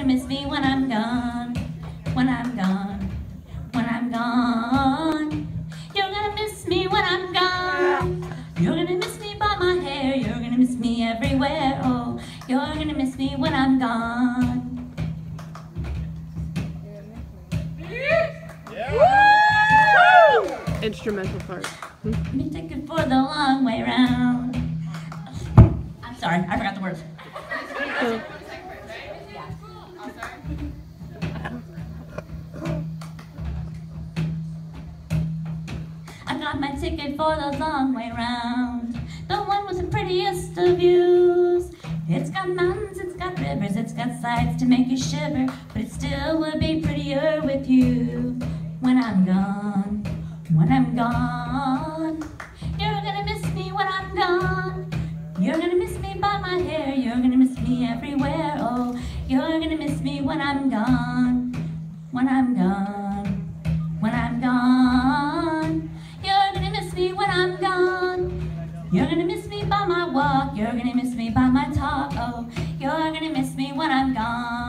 miss me when I'm gone. When I'm gone. When I'm gone. You're gonna miss me when I'm gone. You're gonna miss me by my hair. You're gonna miss me everywhere. Oh, you're gonna miss me when I'm gone. Instrumental part. Let me take it for the long way round. I'm sorry, I forgot the words. I got my ticket for the long way round, the one with the prettiest of views. It's got mountains, it's got rivers, it's got sights to make you shiver, but it still would be prettier with you. When I'm gone, when I'm gone, you're gonna miss me when I'm gone. You're gonna miss me by my hair, you're gonna miss me everywhere. Oh, you're gonna miss me when I'm gone. When I'm gone, when I'm gone, you're gonna miss me when I'm gone. You're gonna miss me by my walk, you're gonna miss me by my talk. Oh, you're gonna miss me when I'm gone.